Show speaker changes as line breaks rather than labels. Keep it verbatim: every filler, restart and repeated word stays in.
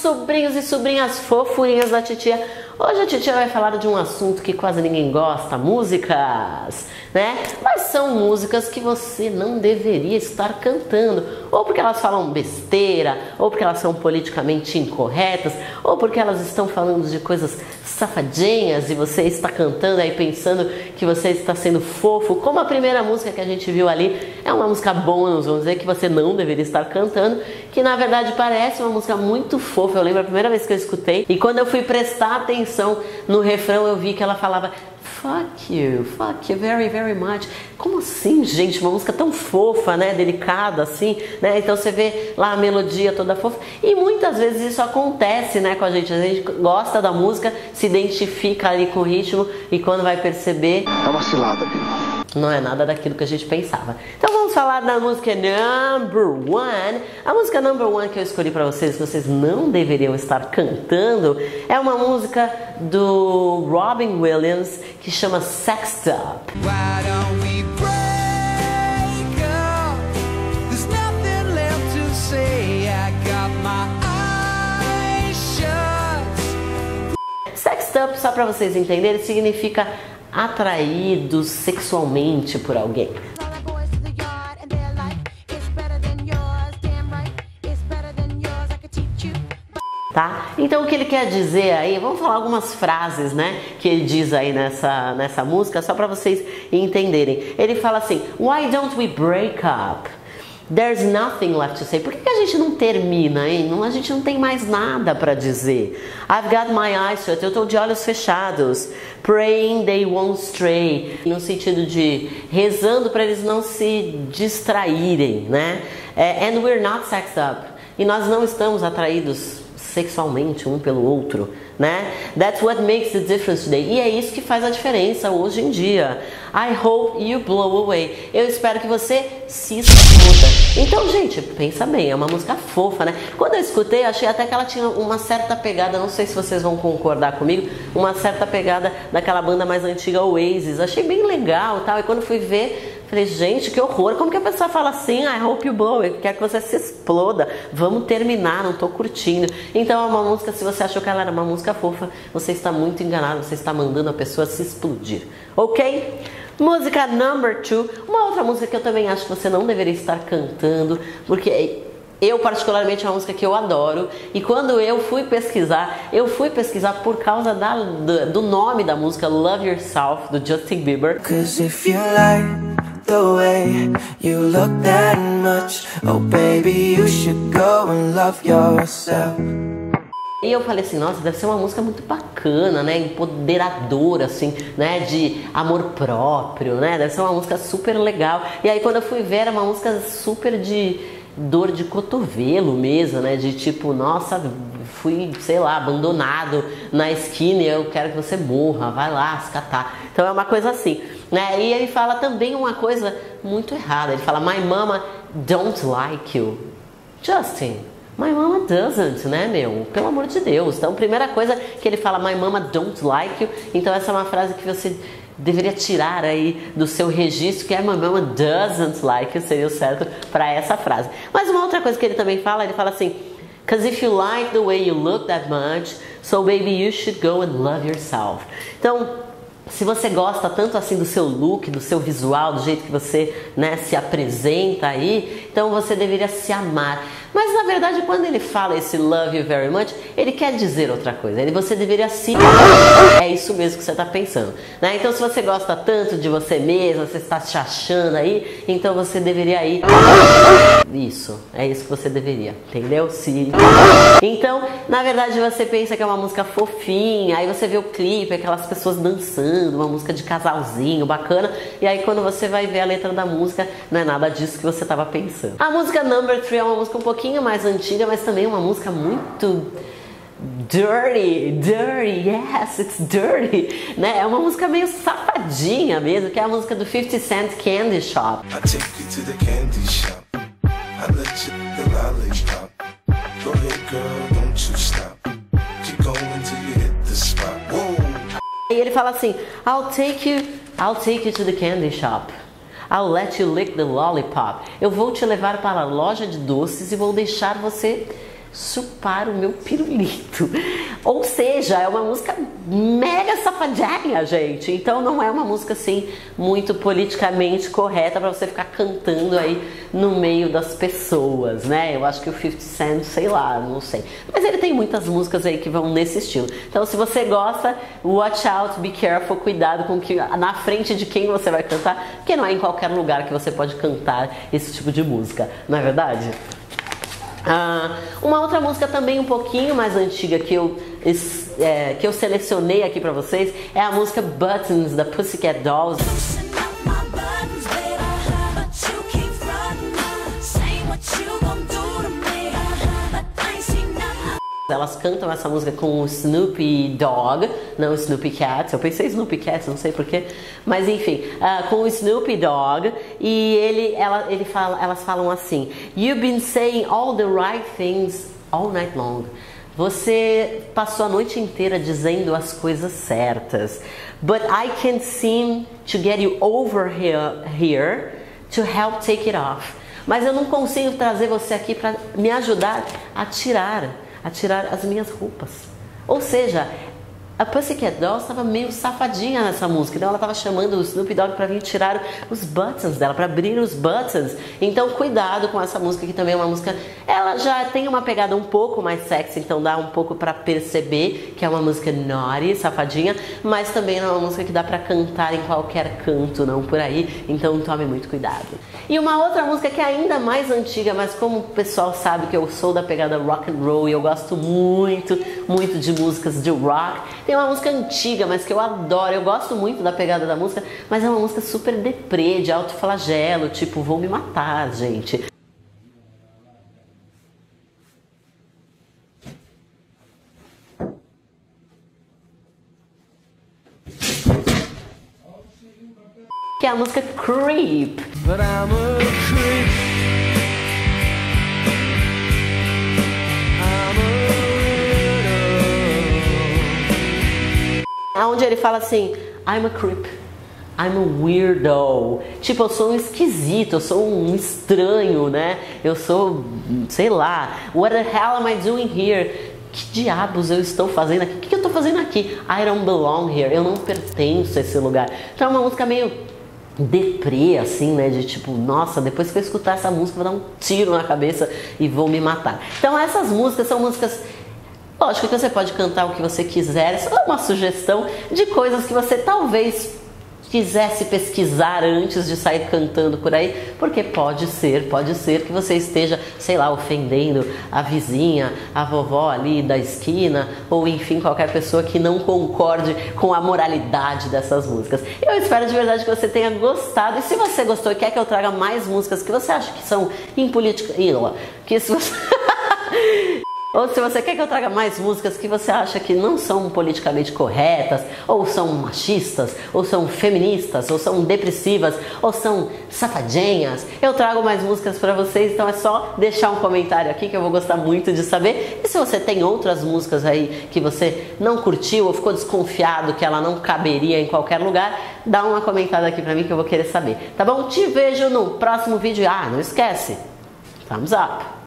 sobrinhos e sobrinhas fofurinhas da titia. Hoje a titia vai falar de um assunto que quase ninguém gosta, músicas, né? Mas são músicas que você não deveria estar cantando, ou porque elas falam besteira, ou porque elas são politicamente incorretas, ou porque elas estão falando de coisas safadinhas e você está cantando aí pensando que você está sendo fofo, como a primeira música que a gente viu ali, é uma música bônus, vamos dizer, que você não deveria estar cantando, que na verdade parece uma música muito fofa. Eu lembro a primeira vez que eu escutei, e quando eu fui prestar atenção no refrão, eu vi que ela falava fuck you, fuck you very, very much. Como assim, gente? Uma música tão fofa, né? Delicada, assim, né? Então você vê lá a melodia toda fofa. E muitas vezes isso acontece, né, com a gente. A gente gosta da música, se identifica ali com o ritmo e quando vai perceber...
É uma cilada,
não é nada daquilo que a gente pensava. Então vamos falar da música Number One. A música Number One que eu escolhi para vocês, que vocês não deveriam estar cantando, é uma música do Robin Williams que chama Sexed Up. Sexed Up, só para vocês entenderem, significa atraídos sexualmente por alguém. Tá? Então o que ele quer dizer aí, vamos falar algumas frases, né, que ele diz aí nessa, nessa música, só para vocês entenderem. Ele fala assim, why don't we break up? There's nothing left to say. Por que que a gente não termina, hein? Não, a gente não tem mais nada para dizer. I've got my eyes shut. Eu estou de olhos fechados. Praying they won't stray. No sentido de rezando para eles não se distraírem, né? É, and we're not sexed up. E nós não estamos atraídos sexualmente um pelo outro, né? That's what makes the difference today. E é isso que faz a diferença hoje em dia. I hope you blow away. Eu espero que você se exploda. Então, gente, pensa bem, é uma música fofa, né? Quando eu escutei, achei até que ela tinha uma certa pegada, não sei se vocês vão concordar comigo, uma certa pegada daquela banda mais antiga, Oasis. Achei bem legal e tal, e quando fui ver, falei, gente, que horror, como que a pessoa fala assim, I hope you blow, eu quero que você se exploda, vamos terminar, não tô curtindo. Então é uma música, se você achou que ela era uma música fofa, você está muito enganado, você está mandando a pessoa se explodir, ok? Música number two, uma outra música que eu também acho que você não deveria estar cantando, porque eu particularmente é uma música que eu adoro, e quando eu fui pesquisar, eu fui pesquisar por causa da, do, do nome da música, Love Yourself, do Justin Bieber.
Cause if you like the way you look that much, oh baby you should go and love yourself.
E eu falei assim, nossa, deve ser uma música muito bacana, né, empoderadora, assim, né, de amor próprio, né, deve ser uma música super legal. E aí quando eu fui ver, era uma música super de dor de cotovelo mesmo, né, de tipo, nossa, fui, sei lá, abandonado na esquina e eu quero que você morra, vai lá se catar. Então é uma coisa assim, né, e ele fala também uma coisa muito errada, ele fala, my mama don't like you. Justin, my mama doesn't, né, meu? Pelo amor de Deus. Então, primeira coisa que ele fala, my mama don't like you. Então, essa é uma frase que você deveria tirar aí do seu registro, que é my mama doesn't like you, seria o certo para essa frase. Mas uma outra coisa que ele também fala, ele fala assim, cause if you like the way you look that much, so baby you should go and love yourself. Então, se você gosta tanto assim do seu look, do seu visual, do jeito que você, né, se apresenta aí, então você deveria se amar. Mas na verdade, quando ele fala esse love you very much, ele quer dizer outra coisa. Ele, você deveria se amar. É isso mesmo que você está pensando, né? Então, se você gosta tanto de você mesmo, você está se achando aí, então você deveria ir. Isso, é isso que você deveria, entendeu? Se... Então, na verdade, você pensa que é uma música fofinha, aí você vê o clipe, aquelas pessoas dançando, uma música de casalzinho, bacana, e aí quando você vai ver a letra da música, não é nada disso que você estava pensando. A música Number Three é uma música um pouquinho mais antiga, mas também uma música muito dirty, dirty, yes, it's dirty, né? É uma música meio safadinha mesmo, que é a música do fifty cent Candy Shop.
I take you to the candy shop. I let you the lollipop. Go ahead, girl, don't you stop. Keep going till you hit the spot. Whoa.
E ele fala assim, I'll take you, I'll take you to the candy shop. I'll let you lick the lollipop. Eu vou te levar para a loja de doces e vou deixar você chupar o meu pirulito. Ou seja, é uma música mega safadinha, gente. Então não é uma música assim muito politicamente correta para você ficar cantando aí no meio das pessoas, né? Eu acho que o fifty Cent, sei lá, não sei. Mas ele tem muitas músicas aí que vão nesse estilo. Então se você gosta, watch out, be careful, cuidado com que na frente de quem você vai cantar, porque não é em qualquer lugar que você pode cantar esse tipo de música, não é verdade? Ah, uma outra música também um pouquinho mais antiga que eu, é, que eu selecionei aqui pra vocês é a música Buttons, da Pussycat Dolls. Elas cantam essa música com o Snoopy Dogg, não o Snoopy Cat. Eu pensei Snoopy Cat, não sei porquê, mas enfim, uh, com o Snoopy Dogg. E ele, ela, ele fala, elas falam assim: You've been saying all the right things all night long. Você passou a noite inteira dizendo as coisas certas. But I can't seem to get you over here, here to help take it off. Mas eu não consigo trazer você aqui para me ajudar a tirar a tirar as minhas roupas. Ou seja, a Pussycat Dolls estava meio safadinha nessa música, então ela estava chamando o Snoop Dogg para vir tirar os buttons dela, para abrir os buttons. Então cuidado com essa música, que também é uma música, ela já tem uma pegada um pouco mais sexy, então dá um pouco para perceber que é uma música naughty, safadinha, mas também não é uma música que dá para cantar em qualquer canto, não por aí, então tome muito cuidado. E uma outra música que é ainda mais antiga, mas como o pessoal sabe que eu sou da pegada rock and roll e eu gosto muito, muito de músicas de rock, tem uma música antiga, mas que eu adoro, eu gosto muito da pegada da música, mas é uma música super deprê, de alto flagelo, tipo, vou me matar, gente. Que é a música Creep. But I'm a creep. Onde ele fala assim, I'm a creep, I'm a weirdo. Tipo, eu sou um esquisito, eu sou um estranho, né? Eu sou, sei lá, what the hell am I doing here? Que diabos eu estou fazendo aqui? O que eu estou fazendo aqui? I don't belong here, eu não pertenço a esse lugar. Então é uma música meio deprê, assim, né? De tipo, nossa, depois que eu escutar essa música, vou dar um tiro na cabeça e vou me matar. Então essas músicas são músicas... Lógico que você pode cantar o que você quiser, só uma sugestão de coisas que você talvez quisesse pesquisar antes de sair cantando por aí, porque pode ser, pode ser que você esteja, sei lá, ofendendo a vizinha, a vovó ali da esquina, ou enfim, qualquer pessoa que não concorde com a moralidade dessas músicas. Eu espero de verdade que você tenha gostado, e se você gostou e quer que eu traga mais músicas que você acha que são impolíticas, que se você... Ou se você quer que eu traga mais músicas que você acha que não são politicamente corretas, ou são machistas, ou são feministas, ou são depressivas, ou são safadinhas, eu trago mais músicas pra vocês, então é só deixar um comentário aqui que eu vou gostar muito de saber. E se você tem outras músicas aí que você não curtiu ou ficou desconfiado que ela não caberia em qualquer lugar, dá uma comentada aqui pra mim que eu vou querer saber, tá bom? Te vejo no próximo vídeo. Ah, não esquece, thumbs up!